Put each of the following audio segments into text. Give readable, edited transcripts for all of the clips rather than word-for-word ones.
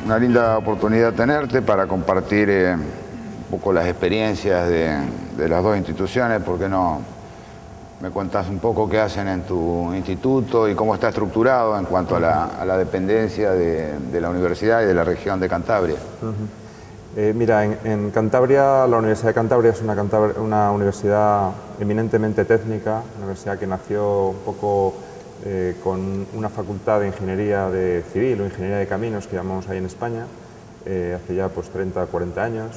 una linda oportunidad tenerte para compartir un poco las experiencias de las dos instituciones. ¿Por qué no me cuentas un poco qué hacen en tu instituto y cómo está estructurado en cuanto a la dependencia de la universidad y de la región de Cantabria? Mira, en Cantabria, la Universidad de Cantabria es una universidad eminentemente técnica, una universidad que nació un poco con una facultad de ingeniería de civil o ingeniería de caminos que llamamos ahí en España, hace ya pues 30 o 40 años.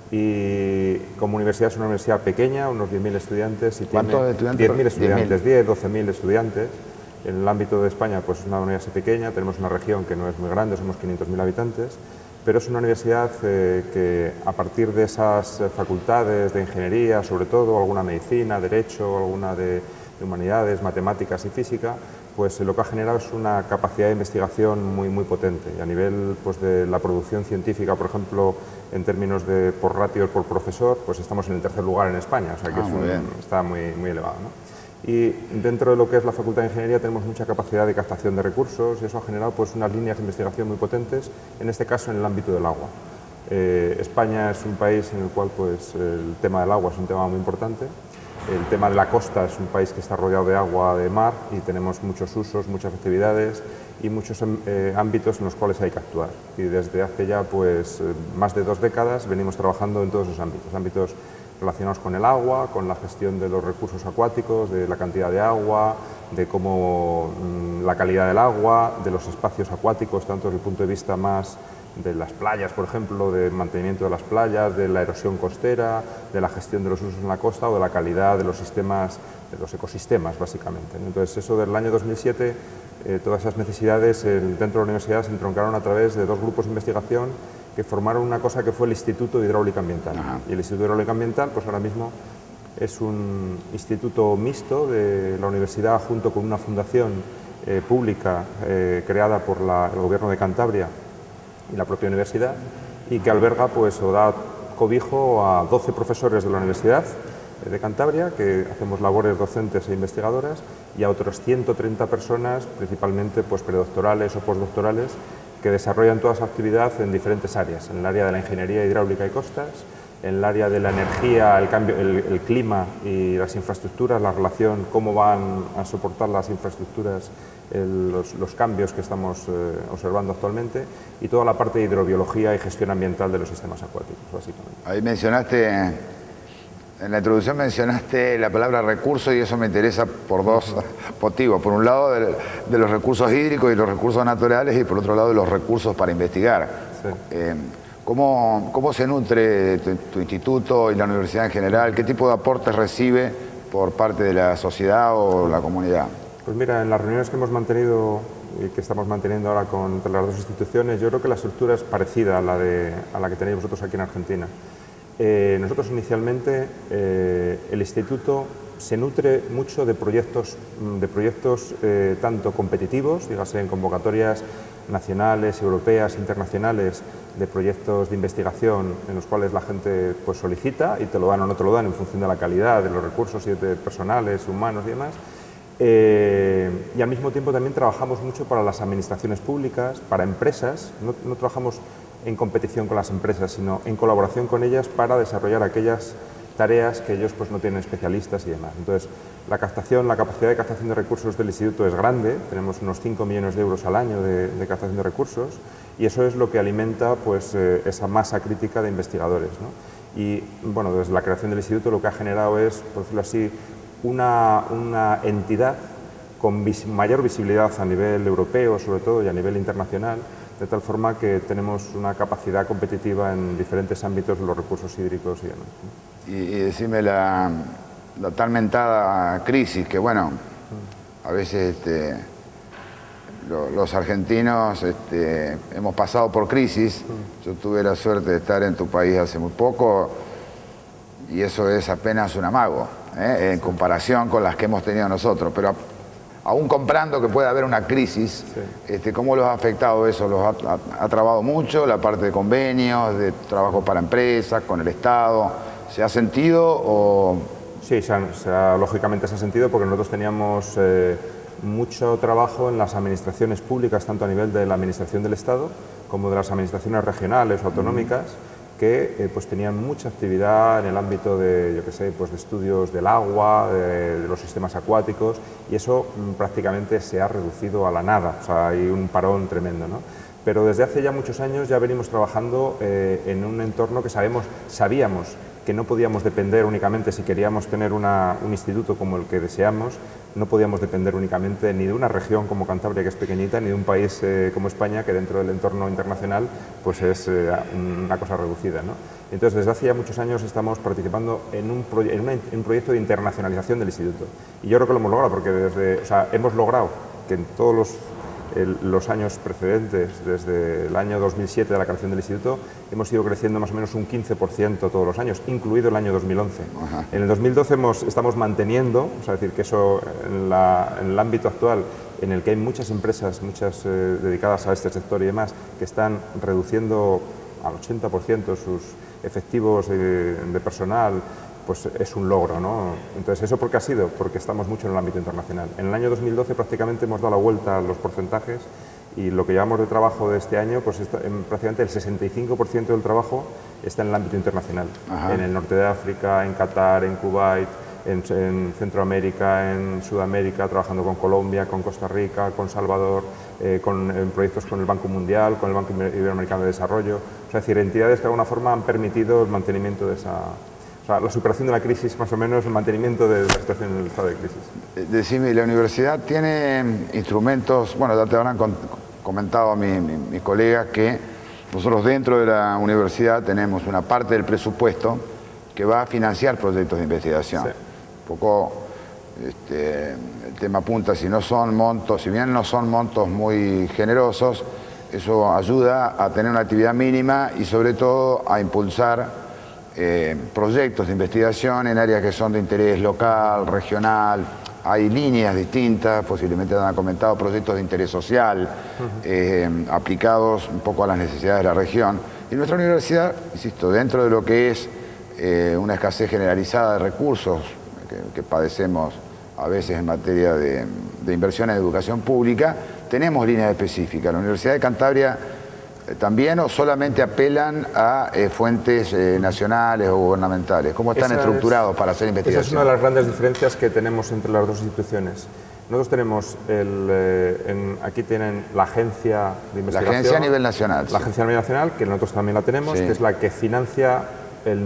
Y como universidad es una universidad pequeña, unos 10.000 estudiantes. Y ¿Cuántos estudiantes? 10.000 estudiantes, 10, 12.000 estudiantes. En el ámbito de España pues es una universidad pequeña, tenemos una región que no es muy grande, somos 500.000 habitantes, pero es una universidad que a partir de esas facultades de ingeniería, sobre todo, alguna medicina, derecho, alguna de humanidades, matemáticas y física, pues lo que ha generado es una capacidad de investigación muy potente. Y a nivel pues, de la producción científica, por ejemplo, en términos de por ratios por profesor, pues estamos en el tercer lugar en España, o sea que está muy elevado, ¿no? Y dentro de lo que es la Facultad de Ingeniería tenemos mucha capacidad de captación de recursos y eso ha generado pues, unas líneas de investigación muy potentes, en este caso en el ámbito del agua. España es un país en el cual pues, el tema del agua es un tema muy importante. El tema de la costa es un país que está rodeado de agua, de mar, y tenemos muchos usos, muchas actividades y muchos ámbitos en los cuales hay que actuar. Y desde hace ya pues, más de 2 décadas venimos trabajando en todos esos ámbitos relacionados con el agua, con la gestión de los recursos acuáticos, de la cantidad de agua, de cómo la calidad del agua, de los espacios acuáticos, tanto desde el punto de vista más de las playas, por ejemplo, del mantenimiento de las playas, de la erosión costera, de la gestión de los usos en la costa o de la calidad de los sistemas, de los ecosistemas, básicamente. Entonces, eso del año 2007, todas esas necesidades dentro de la universidad se entroncaron a través de 2 grupos de investigación que formaron una cosa que fue el Instituto de Hidráulica Ambiental. Y el Instituto de Hidráulica Ambiental, pues ahora mismo es un instituto mixto de la universidad junto con una fundación pública creada por el Gobierno de Cantabria y la propia universidad, y que alberga pues, o da cobijo a 12 profesores de la Universidad de Cantabria, que hacemos labores docentes e investigadoras, y a otras 130 personas, principalmente pues, predoctorales o postdoctorales, que desarrollan toda esa actividad en diferentes áreas, en el área de la ingeniería hidráulica y costas, en el área de la energía, el clima y las infraestructuras, la relación, cómo van a soportar las infraestructuras los cambios que estamos observando actualmente, y toda la parte de hidrobiología y gestión ambiental de los sistemas acuáticos, básicamente. Ahí mencionaste, en la introducción mencionaste la palabra recurso, y eso me interesa por 2 motivos. Por un lado, de los recursos hídricos y los recursos naturales, y por otro lado, de los recursos para investigar. Sí. ¿Cómo se nutre tu instituto y la universidad en general? ¿Qué tipo de aportes recibe por parte de la sociedad o la comunidad? Pues mira, en las reuniones que hemos mantenido y que estamos manteniendo ahora entre las 2 instituciones, yo creo que la estructura es parecida a la que tenéis vosotros aquí en Argentina. Nosotros inicialmente, el instituto se nutre mucho de proyectos tanto competitivos, dígase en convocatorias nacionales, europeas, internacionales, de proyectos de investigación en los cuales la gente pues, solicita y te lo dan o no te lo dan en función de la calidad de los recursos y de personales, humanos y demás. Y al mismo tiempo también trabajamos mucho para las administraciones públicas, para empresas. No trabajamos en competición con las empresas, sino en colaboración con ellas para desarrollar aquellas tareas que ellos pues, no tienen especialistas y demás. Entonces, la capacidad de captación de recursos del instituto es grande, tenemos unos 5 millones de euros al año de captación de recursos, y eso es lo que alimenta pues, esa masa crítica de investigadores, ¿no? Y bueno, desde la creación del instituto lo que ha generado es, por decirlo así, una entidad con mayor visibilidad a nivel europeo, sobre todo, y a nivel internacional, de tal forma que tenemos una capacidad competitiva en diferentes ámbitos de los recursos hídricos y demás. Y decime la tan mentada crisis, que bueno, a veces los argentinos hemos pasado por crisis. Yo tuve la suerte de estar en tu país hace muy poco, y eso es apenas un amago, en comparación con las que hemos tenido nosotros. Pero aún comprando que puede haber una crisis, ¿cómo los ha afectado eso? ¿Los ha trabado mucho la parte de convenios, de trabajo para empresas, con el Estado? ¿Se ha sentido o Sí, lógicamente se ha sentido porque nosotros teníamos mucho trabajo en las administraciones públicas, tanto a nivel de la administración del Estado como de las administraciones regionales o autonómicas, que pues tenían mucha actividad en el ámbito de, yo qué sé, pues de estudios del agua, de los sistemas acuáticos, y eso prácticamente se ha reducido a la nada, o sea, hay un parón tremendo, ¿no? Pero desde hace ya muchos años ya venimos trabajando en un entorno que sabíamos que no podíamos depender únicamente, si queríamos tener un instituto como el que deseamos, no podíamos depender únicamente ni de una región como Cantabria, que es pequeñita, ni de un país como España, que dentro del entorno internacional pues es una cosa reducida, ¿no? Entonces, desde hace ya muchos años estamos participando en un proyecto de internacionalización del instituto. Y yo creo que lo hemos logrado, porque hemos logrado que en todos los años precedentes, desde el año 2007 de la creación del instituto, hemos ido creciendo más o menos un 15% todos los años, incluido el año 2011. Ajá. En el 2012 estamos manteniendo, o sea, decir que eso en el ámbito actual, en el que hay muchas empresas, dedicadas a este sector y demás, que están reduciendo al 80% sus efectivos de personal, pues es un logro, ¿no? Entonces, ¿eso por qué ha sido? Porque estamos mucho en el ámbito internacional. En el año 2012 prácticamente hemos dado la vuelta a los porcentajes y lo que llevamos de trabajo de este año, pues prácticamente el 65% del trabajo está en el ámbito internacional. Ajá. En el norte de África, en Qatar, en Kuwait, en Centroamérica, en Sudamérica, trabajando con Colombia, con Costa Rica, con Salvador, en proyectos con el Banco Mundial, con el Banco Iberoamericano de Desarrollo. O sea, es decir, entidades que de alguna forma han permitido el mantenimiento de esa... O sea, la superación de la crisis, más o menos, el mantenimiento de la situación en el estado de crisis. Decime, ¿la universidad tiene instrumentos? Bueno, ya te habrán comentado a mis colegas que nosotros dentro de la universidad tenemos una parte del presupuesto que va a financiar proyectos de investigación. Sí. Un poco el tema apunta, si bien no son montos muy generosos, eso ayuda a tener una actividad mínima y sobre todo a impulsar proyectos de investigación en áreas que son de interés local, regional. Hay líneas distintas, posiblemente han comentado proyectos de interés social, aplicados un poco a las necesidades de la región. Y nuestra universidad, insisto, dentro de lo que es una escasez generalizada de recursos que padecemos a veces en materia de inversión en educación pública, tenemos líneas específicas. La Universidad de Cantabria también, o solamente apelan a fuentes nacionales o gubernamentales. ¿Cómo están estructurados para hacer investigación? Esa es una de las grandes diferencias que tenemos entre las dos instituciones. Nosotros tenemos, aquí tienen la agencia de investigación. La agencia a nivel nacional. La agencia a nivel nacional, que nosotros también la tenemos, sí, que es la que financia el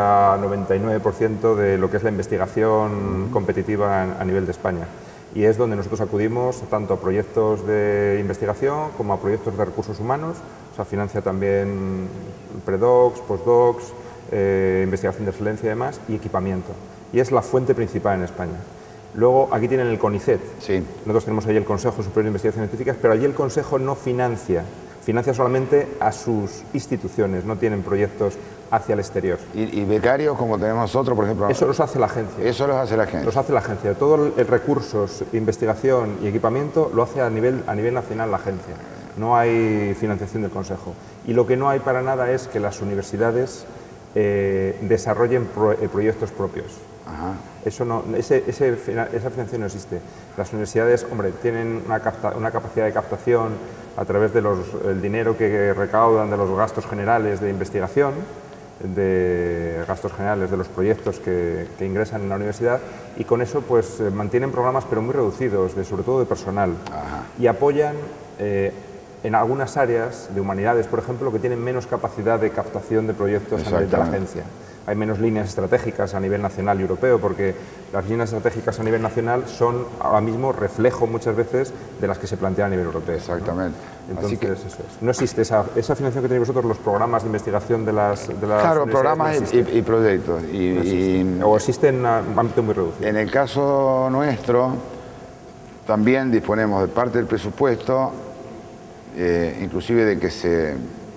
90-99% de lo que es la investigación competitiva a nivel de España. Y es donde nosotros acudimos tanto a proyectos de investigación como a proyectos de recursos humanos. O sea, financia también predocs, postdocs, investigación de excelencia y demás, y equipamiento. Y es la fuente principal en España. Luego, aquí tienen el CONICET. Sí. Nosotros tenemos ahí el Consejo Superior de Investigaciones Científicas, pero allí el Consejo no financia solamente a sus instituciones, no tienen proyectos hacia el exterior. ¿Y becarios como tenemos nosotros, por ejemplo? Eso los hace la agencia. Eso los hace la agencia. Los hace la agencia. Todo el recursos, investigación y equipamiento lo hace a nivel nacional la agencia. No hay financiación del Consejo. Y lo que no hay para nada es que las universidades desarrollen proyectos propios. Ajá. Esa financiación no existe. Las universidades, hombre, tienen una capacidad de captación a través del dinero que recaudan de los gastos generales de investigación, de gastos generales de los proyectos que ingresan en la universidad, y con eso pues mantienen programas pero muy reducidos, sobre todo de personal. Ajá. Y apoyan en algunas áreas de humanidades, por ejemplo, que tienen menos capacidad de captación de proyectos a nivel de la agencia. Hay menos líneas estratégicas a nivel nacional y europeo, porque las líneas estratégicas a nivel nacional son ahora mismo reflejo muchas veces de las que se plantean a nivel europeo. Exactamente. ¿No? Entonces, eso es. No existe esa financiación que tenéis vosotros, los programas de investigación de las claro, programas no y proyectos. O existen en un ámbito muy reducido. En el caso nuestro, también disponemos de parte del presupuesto, inclusive de que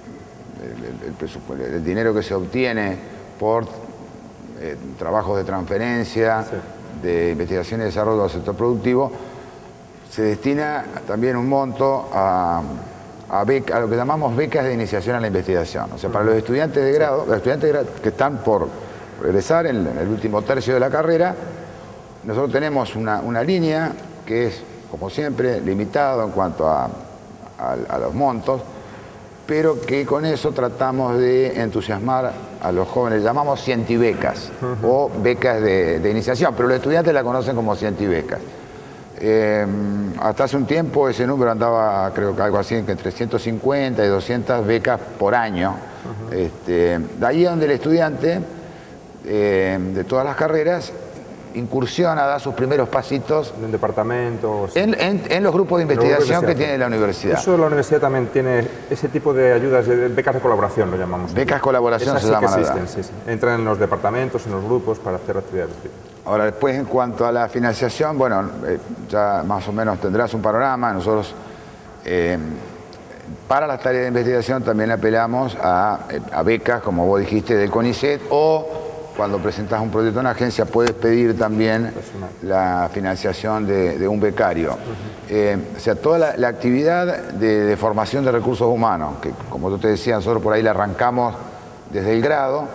el dinero que se obtiene por trabajos de transferencia, sí, de investigación y desarrollo del sector productivo, se destina también un monto a lo que llamamos becas de iniciación a la investigación. O sea, para los estudiantes de grado, los estudiantes de grado que están por egresar en el último tercio de la carrera. Nosotros tenemos una línea que es, como siempre, limitado en cuanto a los montos, pero que con eso tratamos de entusiasmar a los jóvenes. Llamamos cientibecas o becas de iniciación, pero los estudiantes la conocen como cientibecas. Hasta hace un tiempo ese número andaba, creo que algo así, entre 150 y 200 becas por año. De ahí donde el estudiante de todas las carreras incursiona, da sus primeros pasitos en departamentos, en los grupos de investigación que tiene la universidad. Eso la universidad también tiene ese tipo de ayudas, de becas de colaboración lo llamamos. Becas de colaboración se llaman. Existen, sí. Entran en los departamentos, en los grupos para hacer actividades. Ahora, después, en cuanto a la financiación, bueno, ya más o menos tendrás un panorama. Nosotros, para las tareas de investigación, también apelamos a becas, como vos dijiste, del CONICET, o cuando presentas un proyecto en agencia puedes pedir también la financiación de un becario. O sea, toda la actividad de formación de recursos humanos, que como yo te decía, nosotros por ahí la arrancamos desde el grado.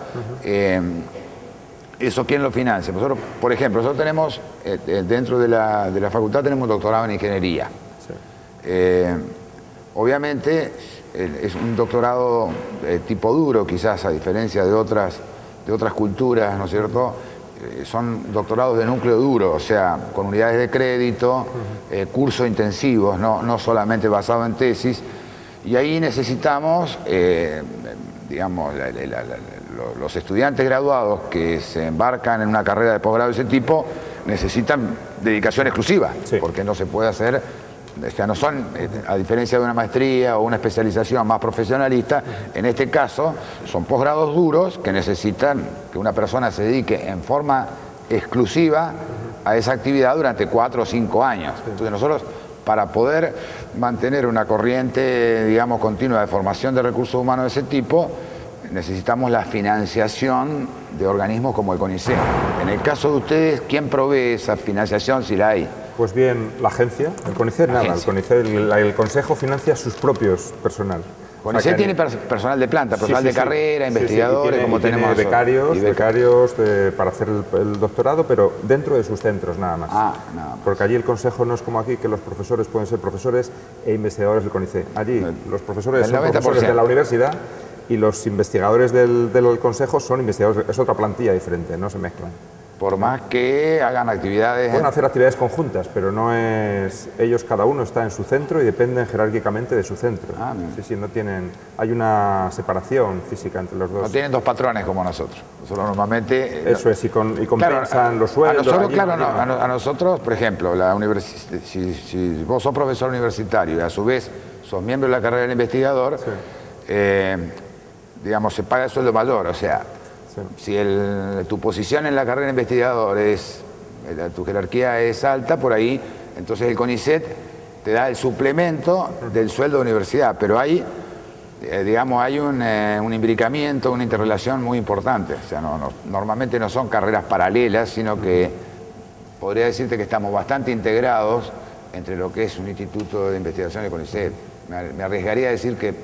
¿Eso quién lo financia? Nosotros, por ejemplo, nosotros tenemos, dentro de la facultad tenemos un doctorado en ingeniería. Sí. Obviamente es un doctorado tipo duro, quizás a diferencia de otras culturas, ¿no es cierto? Son doctorados de núcleo duro, o sea, con unidades de crédito, cursos intensivos, no solamente basados en tesis. Y ahí necesitamos, digamos, los estudiantes graduados que se embarcan en una carrera de posgrado de ese tipo necesitan dedicación exclusiva, sí, porque no se puede hacer, o sea, no son, a diferencia de una maestría o una especialización más profesionalista, en este caso son posgrados duros que necesitan que una persona se dedique en forma exclusiva a esa actividad durante 4 o 5 años. Entonces nosotros, para poder mantener una corriente, digamos, continua de formación de recursos humanos de ese tipo, necesitamos la financiación de organismos como el CONICET. En el caso de ustedes, ¿quién provee esa financiación si la hay? Pues bien, la agencia, el CONICET nada, el CONICET, el Consejo financia sus propios personal. CONICET tiene personal de planta, personal de carrera, investigadores, como tenemos becarios para hacer el doctorado, pero dentro de sus centros nada más. Nada más. Porque allí el consejo no es como aquí, que los profesores pueden ser profesores e investigadores del CONICET. Allí los profesores son profesores de la universidad y los investigadores del consejo son investigadores, es otra plantilla diferente, no se mezclan. Por más que hagan actividades... Pueden hacer actividades conjuntas, pero no es... Ellos, cada uno está en su centro y dependen jerárquicamente de su centro. Sí, no tienen... Hay una separación física entre los dos. No tienen dos patrones como nosotros. Nosotros normalmente... Eso es, y compensan claro, los sueldos... A nosotros, por ejemplo, si vos sos profesor universitario y a su vez sos miembro de la carrera del investigador, sí, digamos, se paga el sueldo mayor, o sea... Si tu posición en la carrera de investigador tu jerarquía es alta, por ahí, entonces el CONICET te da el suplemento del sueldo de universidad, pero hay, digamos, hay un imbricamiento, una interrelación muy importante. O sea, normalmente no son carreras paralelas, sino que podría decirte que estamos bastante integrados entre lo que es un instituto de investigación y el CONICET. Me arriesgaría a decir que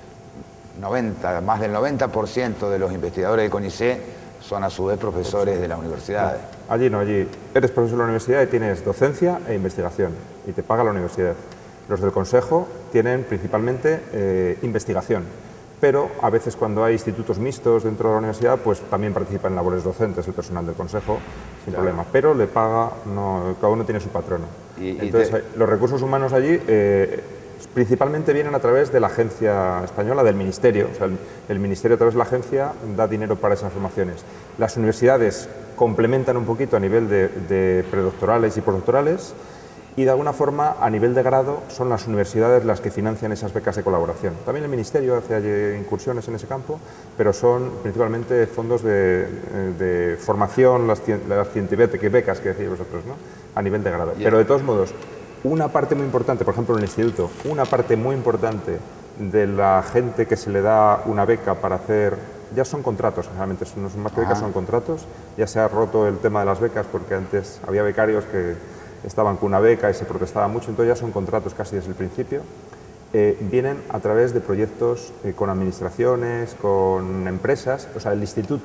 más del 90% de los investigadores del CONICET son a su vez profesores de las universidades. Allí eres profesor de la universidad y tienes docencia e investigación y te paga la universidad. Los del consejo tienen principalmente investigación, pero a veces cuando hay institutos mixtos dentro de la universidad, pues también participan en labores docentes el personal del consejo sin problema, pero le paga, cada uno tiene su patrono. Entonces los recursos humanos allí principalmente vienen a través de la agencia española, del ministerio. O sea, el ministerio a través de la agencia da dinero para esas formaciones. Las universidades complementan un poquito a nivel de predoctorales y postdoctorales y de alguna forma a nivel de grado son las universidades las que financian esas becas de colaboración. También el ministerio hace incursiones en ese campo, pero son principalmente fondos de formación, las becas que decís vosotros, ¿no? A nivel de grado. Pero de todos modos, una parte muy importante, por ejemplo en el instituto, una parte muy importante de la gente que se le da una beca para hacer, ya son contratos, realmente no son más que becas, son contratos, ya se ha roto el tema de las becas porque antes había becarios que estaban con una beca y se protestaba mucho, entonces ya son contratos casi desde el principio. Vienen a través de proyectos con administraciones, con empresas, o sea, el instituto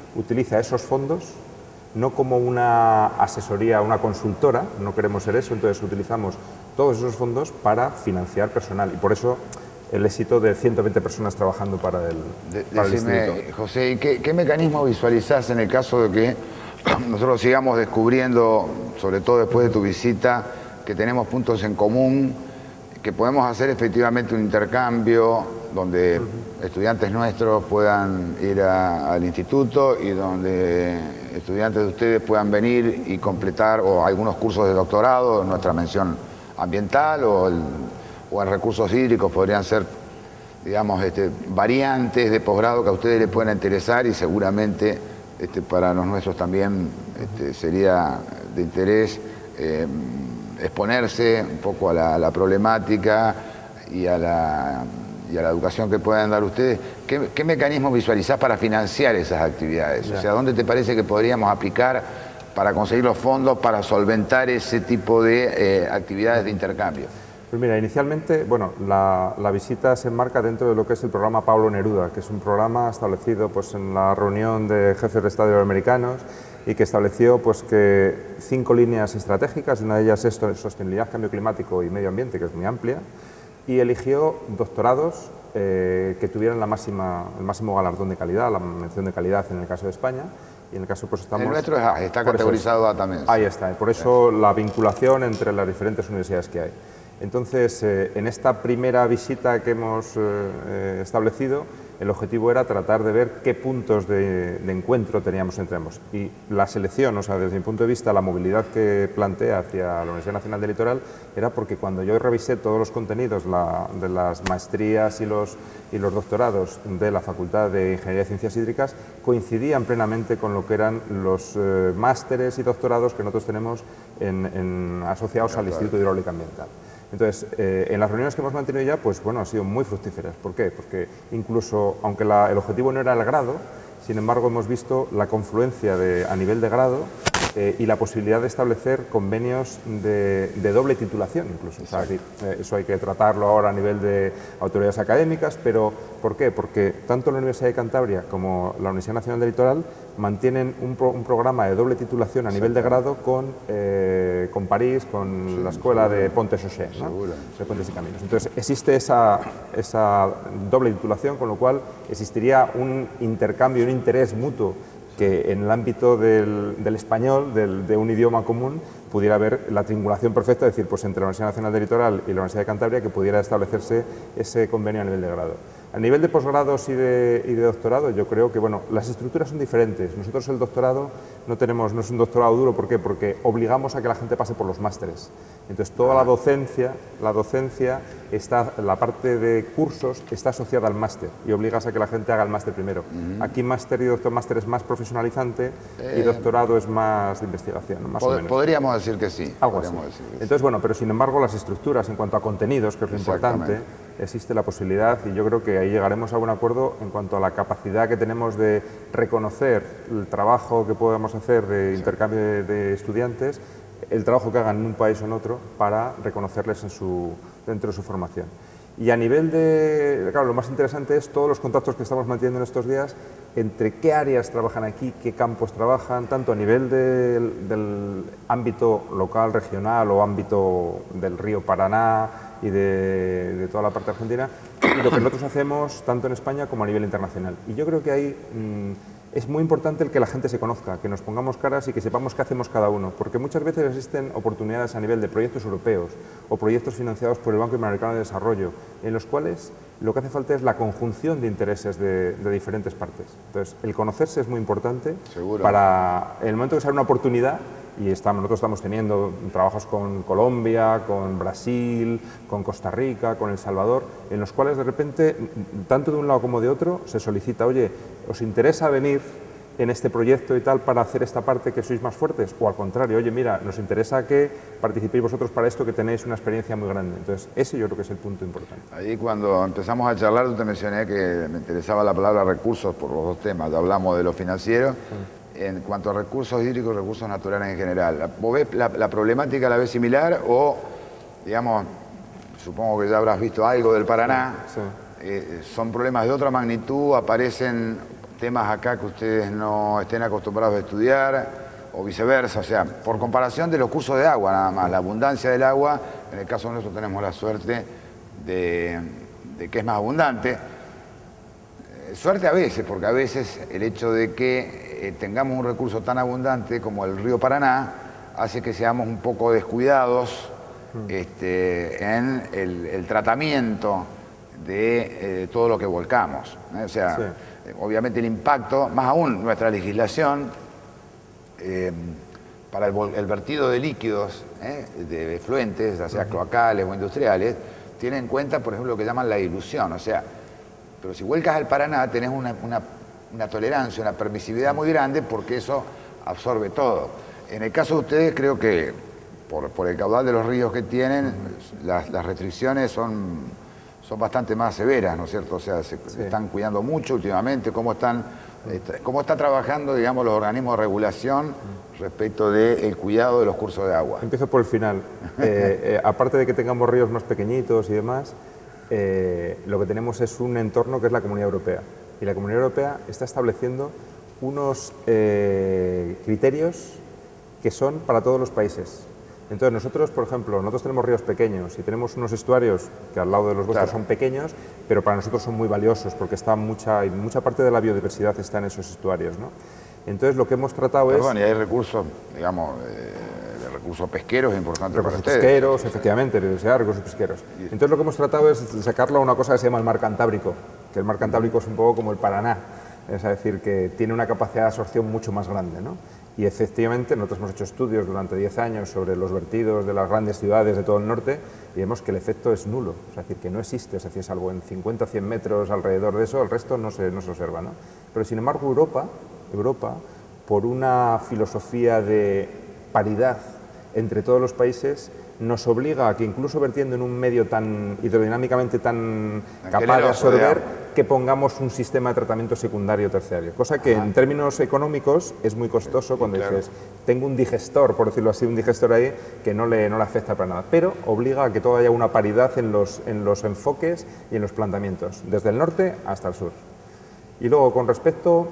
utiliza esos fondos no como una asesoría, una consultora, no queremos ser eso, entonces utilizamos todos esos fondos para financiar personal y por eso el éxito de 120 personas trabajando para el instituto. José, ¿y qué mecanismo visualizás en el caso de que nosotros sigamos descubriendo, sobre todo después de tu visita, que tenemos puntos en común, que podemos hacer efectivamente un intercambio donde estudiantes nuestros puedan ir al instituto y donde estudiantes de ustedes puedan venir y completar o algunos cursos de doctorado, nuestra mención ambiental o en recursos hídricos podrían ser, digamos, variantes de posgrado que a ustedes les puedan interesar y seguramente para los nuestros también sería de interés exponerse un poco a la problemática y a la educación que puedan dar ustedes. ¿Qué mecanismo visualizás para financiar esas actividades? O sea, ¿dónde te parece que podríamos aplicar para conseguir los fondos para solventar ese tipo de actividades de intercambio? Pues mira, inicialmente, bueno, la visita se enmarca dentro de lo que es el programa Pablo Neruda, que es un programa establecido pues, en la reunión de jefes de Estado americanos y que estableció pues, que 5 líneas estratégicas, una de ellas es sostenibilidad, cambio climático y medio ambiente, que es muy amplia, y eligió doctorados que tuvieran el máximo galardón de calidad, la mención de calidad en el caso de España, y en el caso pues estamos... El nuestro está categorizado A también. Ahí está, por eso la vinculación entre las diferentes universidades que hay. Entonces, en esta primera visita que hemos establecido, el objetivo era tratar de ver qué puntos de encuentro teníamos entre ambos. Y la selección, o sea, desde mi punto de vista, la movilidad que plantea hacia la Universidad Nacional del Litoral era porque cuando yo revisé todos los contenidos de las maestrías y los doctorados de la Facultad de Ingeniería y Ciencias Hídricas, coincidían plenamente con lo que eran los másteres y doctorados que nosotros tenemos asociados al Instituto Hidráulica Ambiental. Entonces, en las reuniones que hemos mantenido ya, pues bueno, han sido muy fructíferas. ¿Por qué? Porque incluso, aunque el objetivo no era el grado, sin embargo hemos visto la confluencia a nivel de grado y la posibilidad de establecer convenios de doble titulación incluso. O sea, eso hay que tratarlo ahora a nivel de autoridades académicas, pero ¿por qué? Porque tanto la Universidad de Cantabria como la Universidad Nacional del Litoral mantienen un programa de doble titulación a nivel de grado con París, con la escuela de Pont-et-Chaussée, ¿no? De Puentes y Caminos. Entonces existe esa doble titulación, con lo cual existiría un intercambio, un interés mutuo que en el ámbito del español, de un idioma común, pudiera haber la triangulación perfecta, es decir, pues entre la Universidad Nacional del Litoral y la Universidad de Cantabria, que pudiera establecerse ese convenio a nivel de grado. A nivel de posgrados y de doctorado, yo creo que bueno, las estructuras son diferentes. Nosotros el doctorado no es un doctorado duro, ¿por qué? Porque obligamos a que la gente pase por los másteres. Entonces toda la docencia la parte de cursos está asociada al máster y obligas a que la gente haga el máster primero. Aquí máster y doctor máster es más profesionalizante y doctorado es más de investigación, más o menos. Podríamos decir que sí. Algo así. Entonces, bueno, pero sin embargo las estructuras en cuanto a contenidos, que es lo importante, existe la posibilidad y yo creo que ahí llegaremos a un acuerdo en cuanto a la capacidad que tenemos de reconocer el trabajo que podemos hacer de intercambio de estudiantes, el trabajo que hagan en un país o en otro para reconocerles dentro de su formación. Y a nivel claro, lo más interesante es todos los contactos que estamos manteniendo en estos días entre qué áreas trabajan aquí, qué campos trabajan, tanto a nivel del ámbito local, regional o ámbito del río Paraná y de toda la parte argentina, y lo que nosotros hacemos tanto en España como a nivel internacional. Y yo creo que ahí es muy importante el que la gente se conozca, que nos pongamos caras y que sepamos qué hacemos cada uno, porque muchas veces existen oportunidades a nivel de proyectos europeos o proyectos financiados por el Banco Interamericano de Desarrollo, en los cuales lo que hace falta es la conjunción de intereses de diferentes partes. Entonces, el conocerse es muy importante. Seguro. Para el momento que sale una oportunidad, y nosotros estamos teniendo trabajos con Colombia, con Brasil, con Costa Rica, con El Salvador, en los cuales de repente, tanto de un lado como de otro, se solicita, oye, ¿os interesa venir en este proyecto y tal para hacer esta parte que sois más fuertes? O al contrario, oye, mira, nos interesa que participéis vosotros para esto, que tenéis una experiencia muy grande. Entonces, ese yo creo que es el punto importante. Ahí cuando empezamos a charlar, tú te mencioné que me interesaba la palabra recursos por los dos temas. Ya hablamos de lo financiero. En cuanto a recursos hídricos, recursos naturales en general, ¿vos ves la problemática la ves similar o, digamos, supongo que ya habrás visto algo del Paraná, son problemas de otra magnitud, aparecen temas acá que ustedes no estén acostumbrados a estudiar o viceversa, o sea, por comparación de los cursos de agua nada más, la abundancia del agua, en el caso nuestro tenemos la suerte de que es más abundante. Suerte a veces, porque a veces el hecho de que tengamos un recurso tan abundante como el río Paraná hace que seamos un poco descuidados en el tratamiento de todo lo que volcamos. O sea, sí, obviamente el impacto, más aún nuestra legislación, para el vertido de líquidos, de efluentes, ya sea cloacales o industriales, tiene en cuenta, por ejemplo, lo que llaman la dilución. O sea, pero si vuelcas al Paraná tenés una tolerancia, una permisividad muy grande porque eso absorbe todo. En el caso de ustedes creo que por el caudal de los ríos que tienen, las restricciones son bastante más severas, ¿no es cierto? O sea, se están cuidando mucho últimamente. ¿Cómo está trabajando, digamos, los organismos de regulación respecto del cuidado de los cursos de agua? Empiezo por el final. Aparte de que tengamos ríos más pequeñitos y demás, lo que tenemos es un entorno que es la Comunidad Europea. Y la Comunidad Europea está estableciendo unos criterios que son para todos los países. Entonces nosotros, por ejemplo, nosotros tenemos ríos pequeños y tenemos unos estuarios que al lado de los vuestros son pequeños, pero para nosotros son muy valiosos porque está mucha parte de la biodiversidad está en esos estuarios, ¿no? Entonces lo que hemos tratado y hay recursos, digamos, de recursos pesqueros importantes para ustedes. Pesqueros, efectivamente, recursos pesqueros. Entonces lo que hemos tratado es sacarlo a una cosa que se llama el mar Cantábrico, que el mar Cantábrico es un poco como el Paraná, es decir, que tiene una capacidad de absorción mucho más grande, ¿no? Y efectivamente nosotros hemos hecho estudios durante 10 años sobre los vertidos de las grandes ciudades de todo el norte y vemos que el efecto es nulo, es decir, que no existe, es decir, salvo en 50 o 100 metros alrededor de eso, el resto no se observa, ¿no? Pero sin embargo Europa, por una filosofía de paridad entre todos los países, nos obliga a que incluso vertiendo en un medio tan hidrodinámicamente tan capaz de absorber, que pongamos un sistema de tratamiento secundario o terciario. Cosa que en términos económicos es muy costoso cuando dices, tengo un digestor, por decirlo así, un digestor ahí que no le afecta para nada. Pero obliga a que todo haya una paridad en los enfoques y en los planteamientos, desde el norte hasta el sur. Y luego, con respecto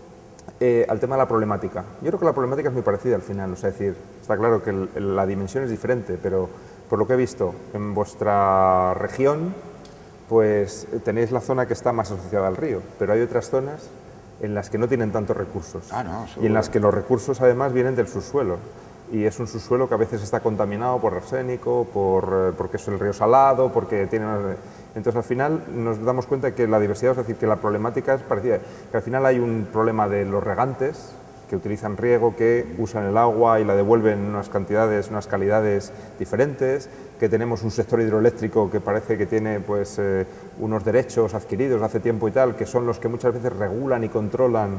al tema de la problemática. Yo creo que la problemática es muy parecida al final, o sea, es decir, está claro que la dimensión es diferente, pero por lo que he visto en vuestra región, pues tenéis la zona que está más asociada al río, pero hay otras zonas en las que no tienen tantos recursos y en las que los recursos además vienen del subsuelo. Y es un subsuelo que a veces está contaminado por arsénico, porque es el río salado, porque tiene... Entonces al final nos damos cuenta que la diversidad, es decir, que la problemática es parecida, que al final hay un problema de los regantes que utilizan riego, que usan el agua y la devuelven en unas cantidades, unas calidades diferentes, que tenemos un sector hidroeléctrico que parece que tiene pues unos derechos adquiridos hace tiempo y tal, que son los que muchas veces regulan y controlan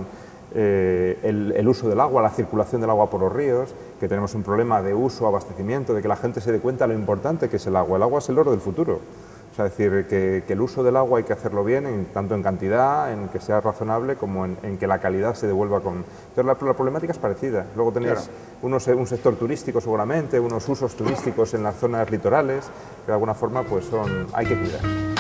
el uso del agua, la circulación del agua por los ríos, que tenemos un problema de uso, abastecimiento, de que la gente se dé cuenta de lo importante que es el agua. El agua es el oro del futuro. O sea, es decir, que el uso del agua hay que hacerlo bien, tanto en cantidad, en que sea razonable, como en que la calidad se devuelva con... Entonces la problemática es parecida. Luego tenéis un sector turístico seguramente, unos usos turísticos en las zonas litorales, que de alguna forma pues hay que cuidar.